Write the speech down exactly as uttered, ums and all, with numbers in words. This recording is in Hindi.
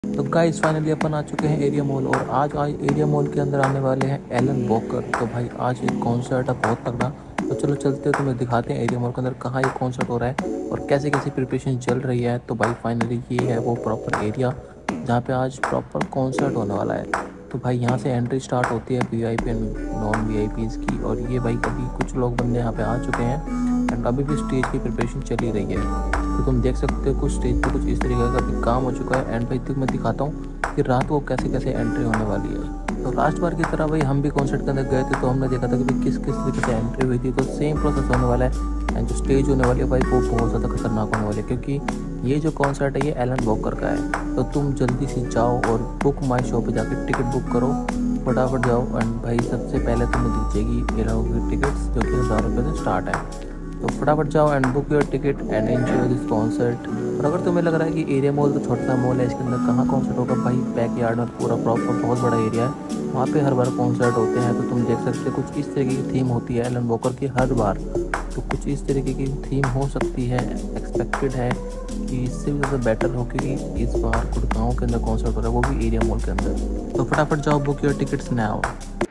तो गाइस फाइनली अपन आ चुके हैं एरिया मॉल और आज आज एरिया मॉल के अंदर आने वाले हैं एलन वॉकर। तो भाई आज एक कॉन्सर्ट है बहुत तगड़ा। तो चलो चलते हैं, तुम्हें दिखाते हैं एरिया मॉल के अंदर कहाँ ये कॉन्सर्ट हो रहा है और कैसे कैसे प्रिपरेशन चल रही है। तो भाई फाइनली ये है वो प्रॉपर एरिया जहाँ पे आज प्रॉपर कॉन्सर्ट होने वाला है। तो भाई यहाँ से एंट्री स्टार्ट होती है V I P and non V I Ps की। और ये भाई अभी कुछ लोग बंदे यहाँ पे आ चुके हैं एंड अभी भी स्टेज की प्रिपरेशन चल ही रही है। तो तुम देख सकते हो कुछ स्टेज पे कुछ इस तरीके का भी काम हो चुका है। एंड भाई तक मैं दिखाता हूँ कि रात को कैसे कैसे एंट्री होने वाली है। तो लास्ट बार की तरह भाई हम भी कॉन्सर्ट के अंदर गए थे तो हमने देखा था कि भाई किस किस तरीके से एंट्री हुई थी। तो सेम प्रोसेस होने वाला है एंड जो स्टेज होने वाली है भाई वो बहुत ज़्यादा खतरनाक होने वाली है, क्योंकि ये जो कॉन्सर्ट है ये एलन वॉकर का है। तो तुम जल्दी से जाओ और बुक माई शो पे जाकर टिकट बुक करो, फटाफट जाओ। एंड भाई सबसे पहले तुम्हें दीजिएगी एलाउ की टिकट्स जो कि हज़ार रुपये से स्टार्ट है। तो फटाफट जाओ and book your ticket and enjoy this concert. और अगर तुम्हें लग रहा है कि एरिया मॉल तो छोटा सा मॉल है, इसके अंदर कहाँ कॉन्सर्ट होगा, भाई बैक यार्ड में पूरा प्रॉपर बहुत बड़ा एरिया है, वहाँ पे हर बार कॉन्सर्ट होते हैं। तो तुम देख सकते हो कुछ इस तरीके की थीम होती है एलन वॉकर की हर बार। तो कुछ इस तरीके की थीम हो सकती है, एक्सपेक्टेड है कि इससे भी ज़्यादा बेटर हो, क्योंकि इस बार गुड़गांव के अंदर कॉन्सर्ट हो रहा है वो भी एरिया मॉल के अंदर। तो फटाफट जाओ बुक योर टिकट्स नाउ।